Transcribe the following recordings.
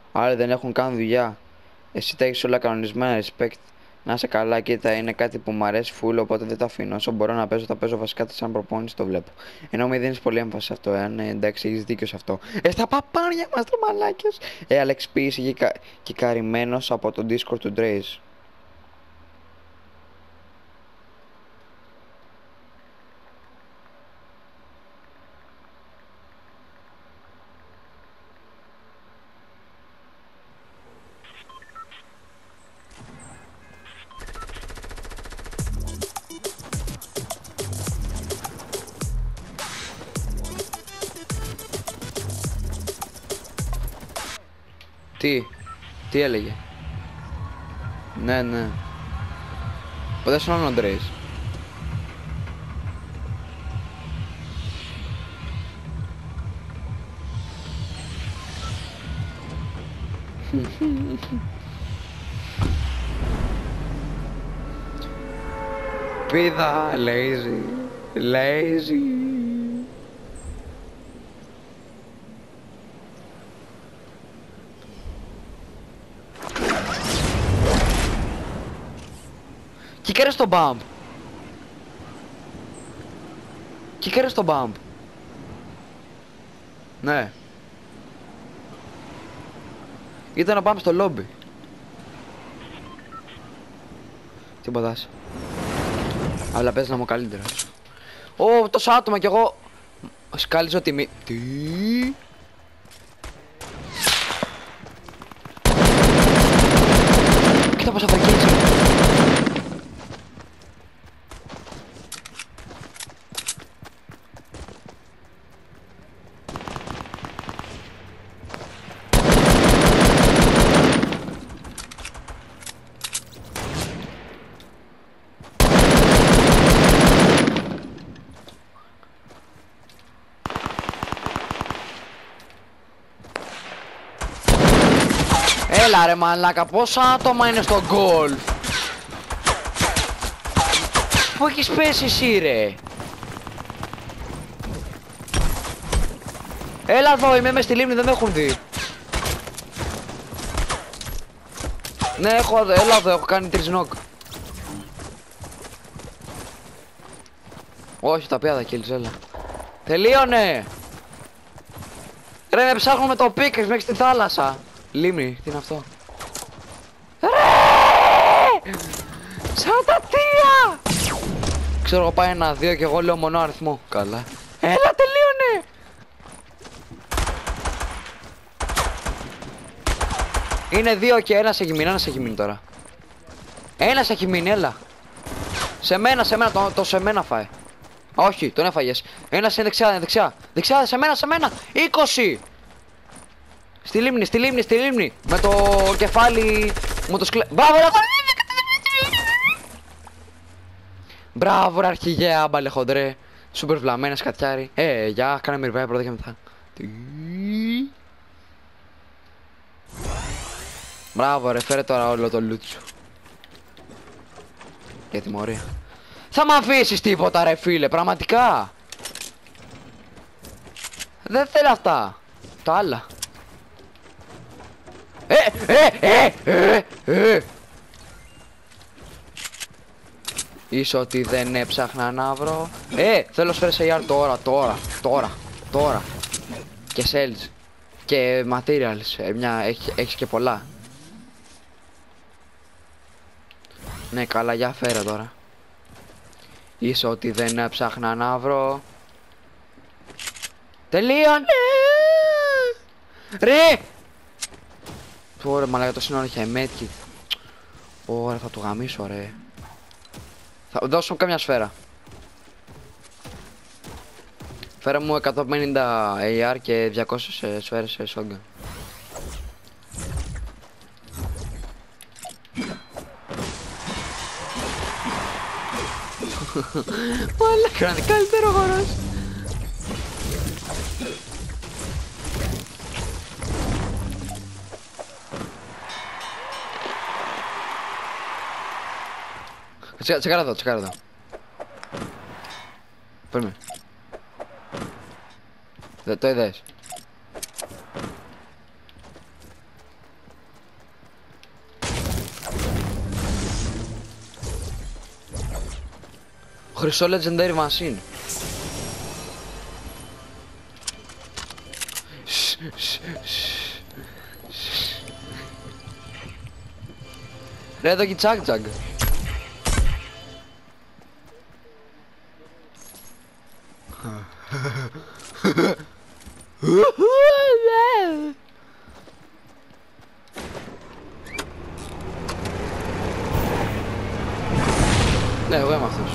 Άλλοι δεν έχουν καν δουλειά. Εσύ τα έχεις όλα κανονισμένα, respect. Να είσαι καλά, κοίτα, είναι κάτι που μου αρέσει φουλ, οπότε δεν το αφήνω. Όσο μπορώ να παίζω, τα παίζω βασικά σαν προπόνηση, το βλέπω. Ενώ μην δίνεις πολύ έμφαση σε αυτό, εντάξει, έχεις δίκιο σε αυτό. Στα παπάρια μας, το μαλάκες. Alex P είσαι κικαρημένος από το Discord του Draze. Τι έλεγε? Ναι. Ποτέ σου είναι ο Draze. Πίδα, lazy. Κικάρε στο bump. Κικάρε στο bump. Ναι. Ήταν να πάμε στο lobby. Τι πατάς? Αλλά πες να είμαι καλύτερα. Τόσα άτομα κι εγώ σκάλιζω τιμή. Τι? Κοίτα πως αφαγγίζει. Έλα ρε μαλάκα, πόσα άτομα είναι στο γκολφ? Πού έχεις πέσει εσύ ρε? Έλα εδώ, είμαι μες στη λίμνη, δεν με έχουν δει. Ναι, έλα εδώ, έχω κάνει 3 νοκ. Όχι, τα πιάτα kills, έλα. Τελείωνε! Ρε, με ψάχνω με το πίκρες μέχρι στη θάλασσα. Λίμνη, τι είναι αυτό? Ρε! Σαν τα τία! Ξέρω εγώ πάει 1-2 και εγώ λέω μονό αριθμό. Καλά. Έλα, τελείωνε! Είναι 2 και 1 έχει μείνει τώρα. Ένας έχει μείνει, έλα. Σε μένα, το σε μένα φάει. Όχι, τον έφαγες. Ένας είναι δεξιά. Δεξιά, σε μένα. 20! Στη λίμνη. Με το κεφάλι μου το σκλε... Μπράβο ρε αρχηγέ, άμπαλε χοντρέ. Σούπερ βλαμμένα σκατιάρι. Γεια, κάνε με revive πρώτα και μετά. Μπράβο ρε, φέρε τώρα όλο το loot σου. Για τιμωρία. Θα μ' αφήσεις τίποτα ρε φίλε, πραγματικά. Δεν θέλω αυτά. Τα άλλα. Είσαι ότι δεν έψαχνα να βρω. Θέλω σφαίρες AR τώρα. Και sales. Και materials. Έχεις και πολλά. Ναι, καλά, για φέρε τώρα. Είσαι ότι δεν έψαχνα να βρω. Τελείωνε! Ρε! Ωραία, μαλάκα, το σύνορο είχε medkit. Ωραία, θα του γαμίσω, ρε. Θα δώσω καμιά σφαίρα. Φέρε μου 150 AR και 200 σφαίρες σε shotgun. Μαλάκα, είναι καλύτερο χορός. Τσεκάρα εδώ. Παίρνουμε. Το είδες. Χρυσό legendary machine. Ρε εδώ και τσακ τσακ. Ναι, εγώ είμαι αυτός.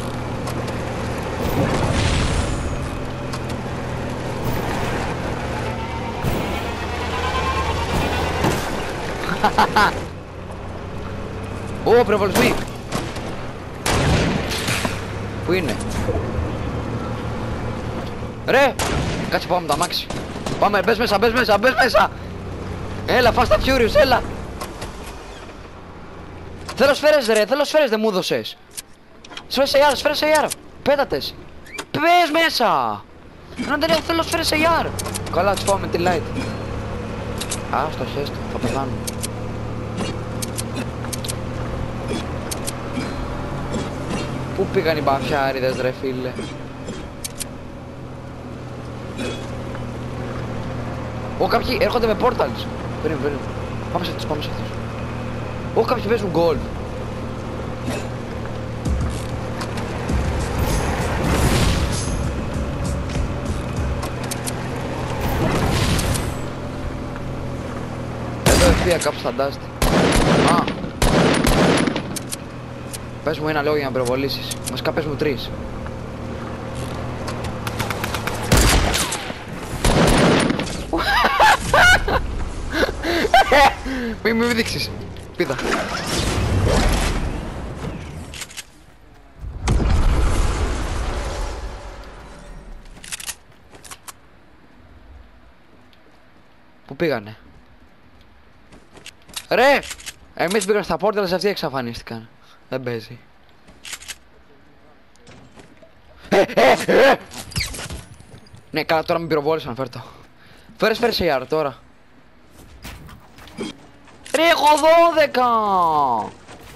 Ω, προβολισμοί. Πού είναι? Ρε! Κάτσε πάμε τα αμάξι. Πάμε, μπες μέσα, μπες μέσα, μπες μέσα. Έλα, Fast and Furious, έλα. Θέλω σφαίρες ρε, θέλω σφαίρες, δεν μου έδωσες. Σφαίρες AR, πέτατες. Πες μέσα. Να δεν έχω, θέλω σφαίρες AR. Καλά, τις πάω με τη light. Α, στο χέστο, θα πεθάνω. Πού πήγαν οι μπαφιάριδες ρε φίλε? Ω, κάποιοι έρχονται με portals. Περίμενε. Πάμε σε αυτούς, πάμε σε αυτούς. Ω, κάποιοι παίζουν golf. Εδώ ευθεία κάπου στα dust. Α. Πες μου ένα λόγο για να προβολήσεις. Βασικά πες μου 3. Μη δείξεις. Πίδα. Πού πήγανε? Ρε! Εμείς πήγαμε στα πόρτα, αλλά αυτοί εξαφανίστηκαν. Δεν παίζει. Ναι, καλά, τώρα με πυροβόλησαν, φέρ' το. Φέρες AR τώρα. Ρε, έχω 12!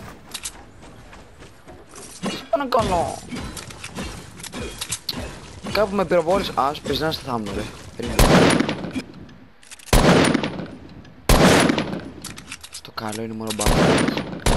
Τι πάω να κάνω? Κάπου με πυροβόλησαν. Α, σου πες να είστε θάμνο, ρε. Στο καλό είναι μόνο μπάλας.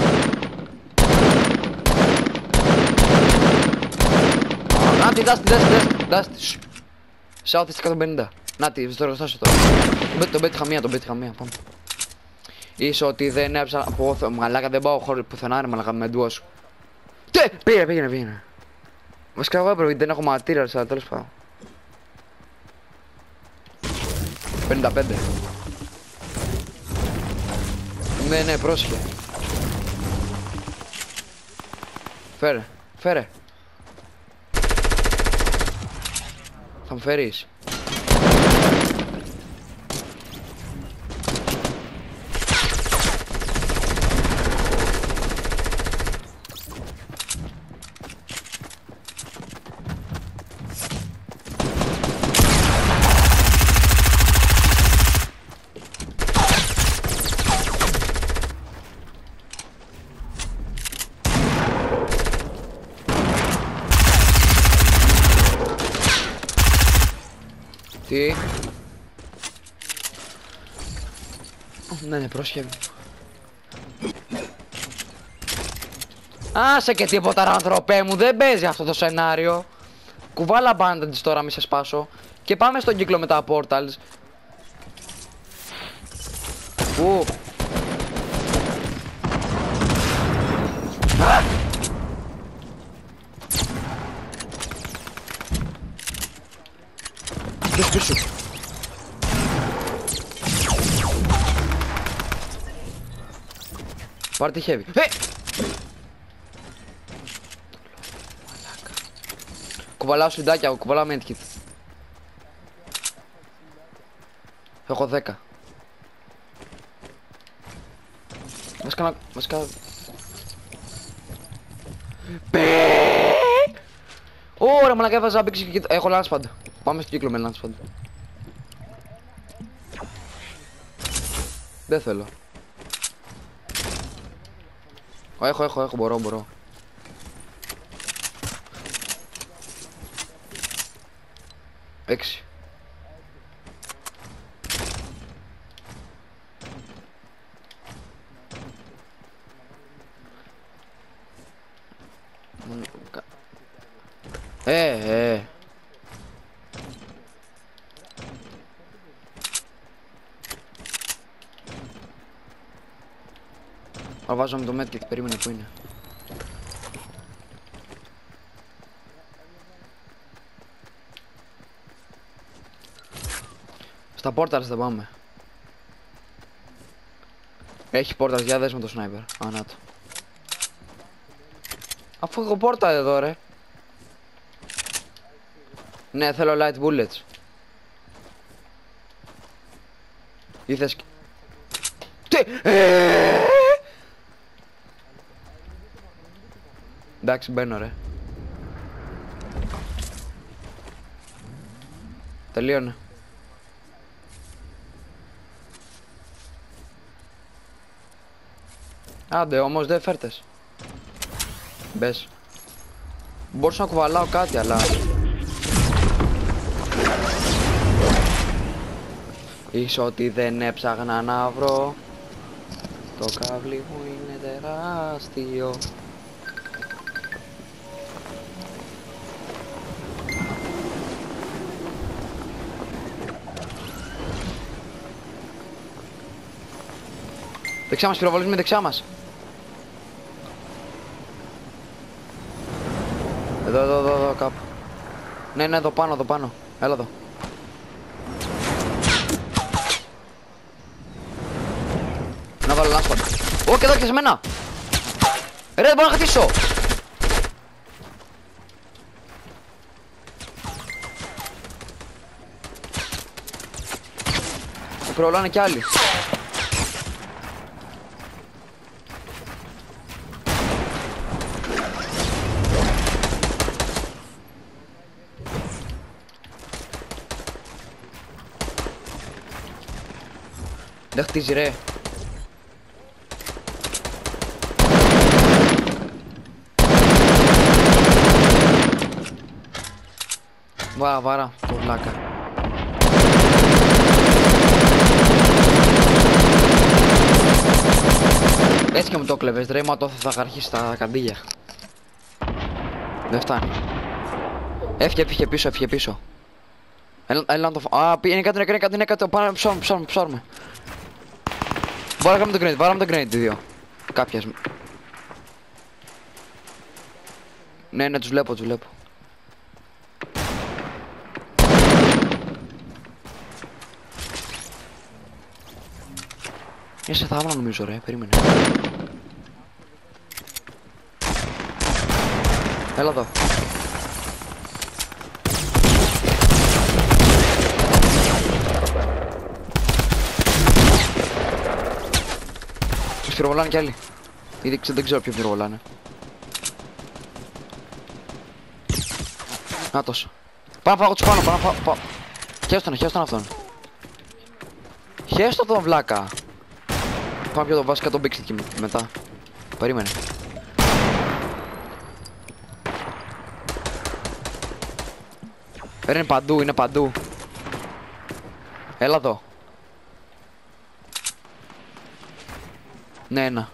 Νάτι, δάστη. South East 150. Νάτι, στο εργοστάσιο τώρα. Τον πέτυχα μία, πάμε. Είσαι ότι δεν έψανα από μαλάκα, δεν πάω χώρο πουθενά ρε μαλάκα με ντουό σου. Τι! Πήγαινε. Βασικά εγώ έπρεπε, δεν έχω materials, αλλά τέλος πάντων. 55. Ναι, πρόσχε. Φέρε. Θα μου φέρεις? Τι? Ναι, πρόσχε. Άσε και τίποτα ρε ανθρωπέ μου, δεν παίζει αυτό το σενάριο. Κουβάλα bandage τώρα, μη σε σπάσω. Και πάμε στον κύκλο με τα portals. Πού? Δες πίσω. Πάρ' τη heavy. Κουβαλάω συντάκια, κουβαλάω medkit. Έχω 10. Βασικά... Ωραία μαλάκα, έβαζα άμπηξη και έχω launchpad. Πάμε στο κύκλο με launchpad. Δεν θέλω. Έχω, μπορώ. 6. Ε. Βάζω το medkit, περίμενε που είναι. Στα πόρταλς θα πάμε. Έχει πόρταλς, για δες με το σνάιπερ. Να το. Αφού έχω πόρτα εδώ ρε. Ναι, θέλω light bullets. Ή θες... Τι! Εντάξει, μπαίνω ρε. Τελείωνε. Άντε όμως δεν φέρτες. Μπες. Μπορούσα να κουβαλάω κάτι αλλά... Ίσως ότι δεν έψαγνα να βρω. Το κάβλι μου είναι τεράστιο. Δεξιά μας, πυροβολίζουμε δεξιά μας. Εδώ κάπου. Ναι, εδώ πάνω. Έλα εδώ. Να βάλω λάσπα. Όχι, εδώ και σε μένα. Ρε, δεν μπορώ να χτίσω. Με προλάνε κι άλλοι. Δεν χτίζει ρε. Βάρα, το βλάκα. Έτσι και μου το κλεβες ρε, μα το θα αρχίσει στα καντήλια. Δεν φτάνει. Έφυγε πίσω. Έλα να το φάω. Α, είναι κάτι, πάμε ψάρουμε. Βάλαμε το grenade, δύο. Κάποιες. Ναι, τους βλέπω. Είσαι θαύμα νομίζω ρε, περίμενε. Έλα εδώ. Τους πυροβολάνε κι άλλοι. Ήδη δεν ξέρω ποιο πυροβολάνε. Νάτος. Πάω να φάω τους πάνω, Χέστον αυτόν. Χέστον τον βλάκα. Πάμε πιο το βασικά τον Big και μετά. Περίμενε. Είναι παντού. Έλα εδώ. Ναι, ένα.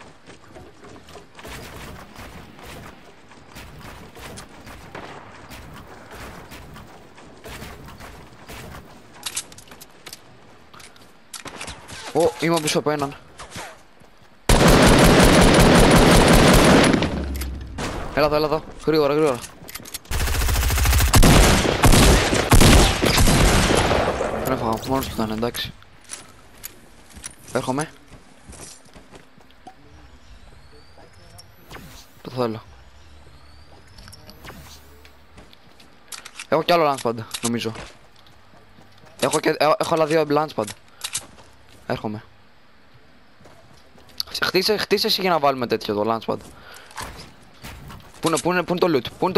Είμαι πίσω από έναν. Έλα εδώ. Γρήγορα. Δεν έφαγα, μόνος του ήταν, εντάξει. Έρχομαι. Το θέλω. Έχω κι άλλο launchpad, νομίζω. Έχω άλλα δύο launchpad. Έρχομαι. Χτίσε εσύ για να βάλουμε τέτοιο το launchpad. Πού είναι το loot, πού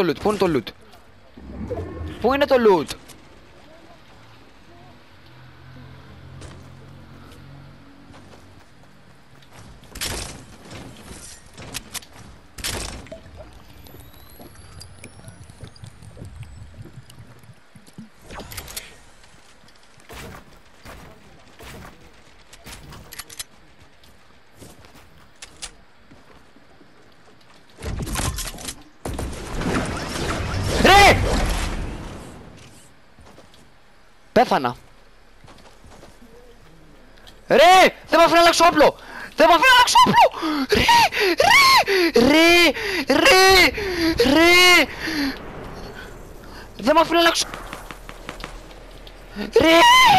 είναι το loot. Πέθανα. Ρε! Δεν μ' αφήνει να αλλάξω όπλο! Δεν μ' αφήνει να αλλάξω όπλο! Ρε! Δεν μ' αφήνει να αλλάξω... Ρε!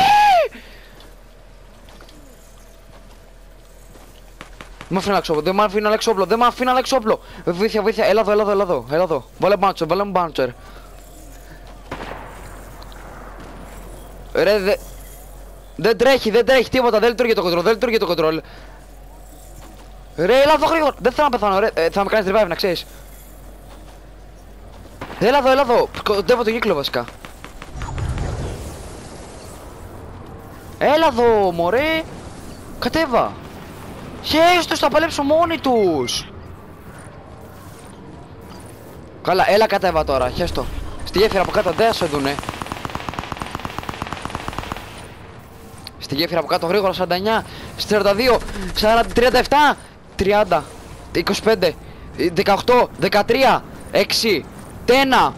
Δεν μ' αφήνει να αλλάξω όπλο, δεν μ' αφήνει να αλλάξω όπλο, δεν μ' αφήνει να αλλάξω όπλο! Βοήθεια, βοήθεια, έλα εδώ. Βάλε μου bouncer. Ρε, δεν τρέχει τίποτα, δεν λειτουργεί το control, Ρε, έλα εδώ γρήγορα, δεν θέλω να πεθάνω, ρε, θα με κάνεις revive, να ξέρεις. Έλα εδώ, κοντεύω το κύκλο βασικά. Έλα εδώ, μωρέ, κατέβα. Χέστος, θα παλέψω μόνοι τους. Καλά, έλα κατέβα τώρα, χέστο. Στη γέφυρα από κάτω δεν θα σε δουνε. Στη γέφυρα από κάτω γρήγορα, 49, 42, 37, 30, 25, 18, 13, 6, 1.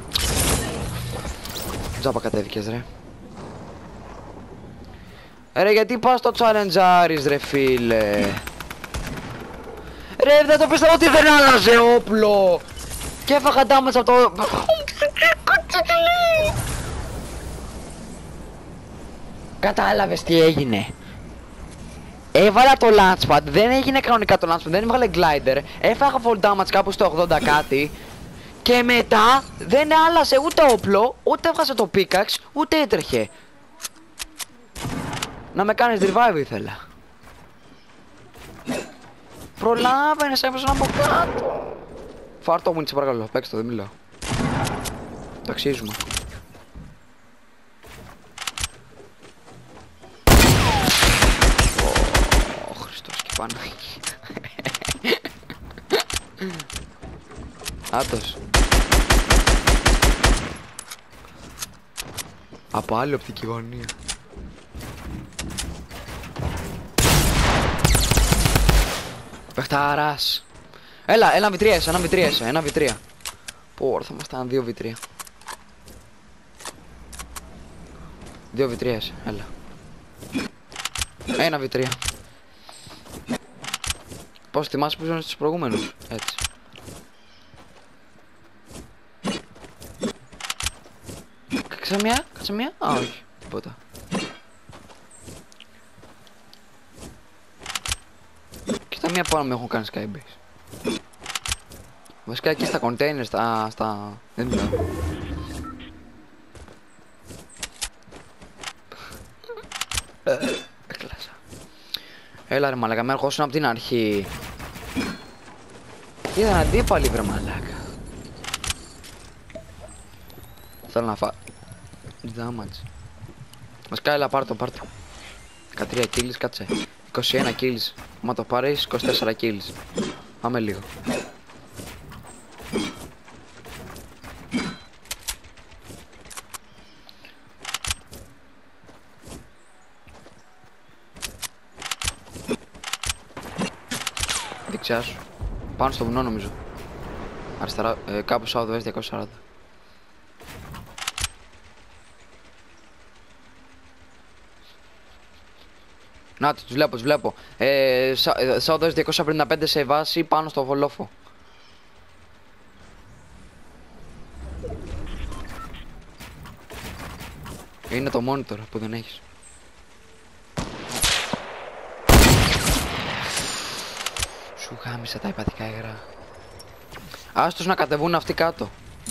Τζάπα κατέβηκες ρε. Ρε, γιατί πας στο challengeάρεις ρε φίλε. Ρε, δεν το πιστεύω ότι δεν άλλαζε όπλο. Και έφαγα damage από το... Κατάλαβες τι έγινε. Έβαλα το launchpad, δεν έγινε κανονικά το launchpad, δεν έβγαλε glider. Έφαγα full damage κάπου στο 80 κάτι. Και μετά δεν άλλασε ούτε όπλο, ούτε έβγασε το pickaxe, ούτε έτρεχε. Να με κάνεις revive ήθελα. Προλάβαινες, έπαιζε από κάτω. Φάρ' το μου, σε παρακαλώ, παίξτε το, δεν μιλάω. Το αξίζουμε. Ω, Χριστός και Παναγία. Άτος. Από άλλη οπτική γωνία. Παιχταράς. Έλα, ένα βιτρία. Πω, θα ήμασταν 2 βιτρία. 2 βιτρίες, έλα. Ένα βιτρία. Πώς θυμάσαι που ήσουν στους προηγούμενους, έτσι. Κάτσε μία, α, όχι, τίποτα. Κοίτα μία πάνω με έχουν κάνει skybase. Βασικά εκεί στα containers, στα... δεν μιλάω. Έκλασα. Έλα ρε μαλάκα, με έρχοσουν από την αρχή. Ήταν αντίπαλοι βρε μαλάκα. Θέλω να damage. Βασικά έλα πάρ' το. 13 kills, κάτσε. 21 kills. Μα το πάρεις 24 kills. Πάμε λίγο. Δεξιά σου. Πάνω στο βουνό νομίζω. Αριστερά, κάπου southwest 240. Να τους βλέπω. Southwest 255 σε βάση πάνω στο βολόφο. Είναι το monitor που δεν έχεις. Σου γάμισα τα υπατικά υγρά. Άστος να κατεβούν αυτοί κάτω.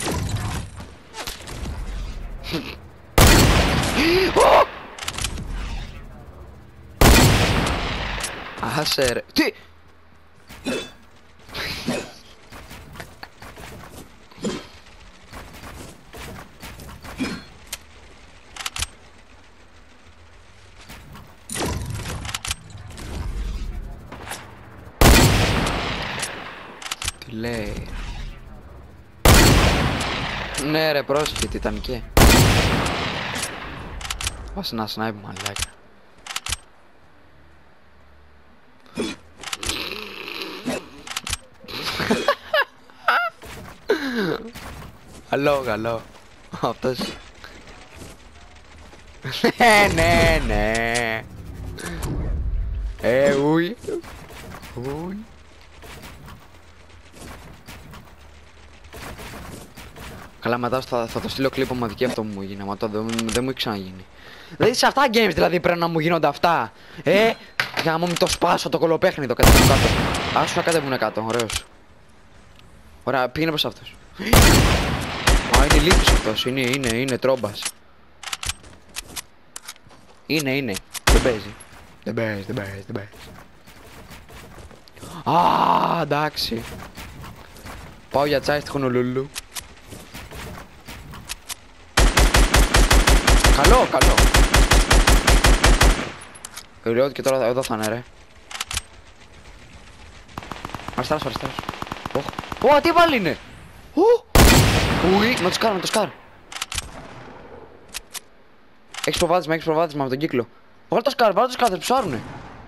Άσε ρε. Τι! Τι λέει. Ναι ρε, πρόσεχε, τιτανική. Βάζει ένα σνάιπ μαλάκα. Καλό. Αυτός. Ναι, ναι. Ουι. Ουι. Καλά, μετά θα το στείλω κλίπ ομαδική, αυτό μου έγινε. Μα δεν μου έχει ξαναγίνει. Δηλαδή σε αυτά games δηλαδή πρέπει να μου γίνονται αυτά. Για να μου το σπάσω το κολοπέχνιδο, κατέβουν κάτω. Άσου να κατέβουνε κάτω, ωραίος. Ωραία, πήγαινε προς αυτός. Α, είναι ηλίθιος αυτός, είναι τρόμπας. Είναι. Δεν παίζει. Δεν παίζει. Α, εντάξει. Πάω για τσάι στη Χονολούλου. Καλό. Λέω ότι και τώρα εδώ θα είναι, ρε. Αριστεράς. Ω, τι πάλι είναι. Ουι, με το σκάρ. Έχεις προβάδισμα με τον κύκλο. Βάλε το σκάρ, θα ψάρουνε.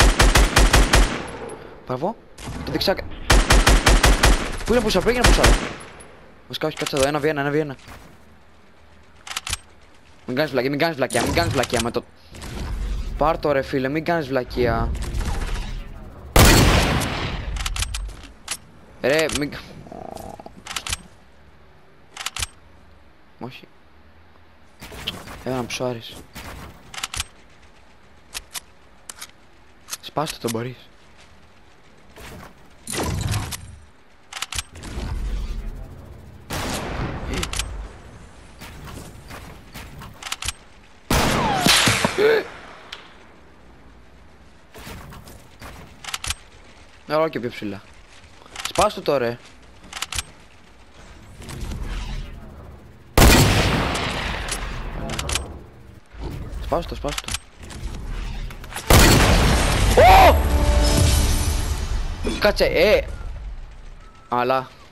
Μπράβο, το δεξιά. Πού είναι πουσά, πήγαινε πουσά. Βασικά όχι, κάτσε εδώ, 1v1. Μην κάνεις βλακεία με το... Πάρ' το ρε φίλε, μην κάνεις βλακεία. Ρε, μην... Όχι. Έλα να ψάρεις. Σπάστε το μπορείς. Όλο και πιο ψηλά. Σπάστο το ρε. Σπάστο. Κάτσε, αλλά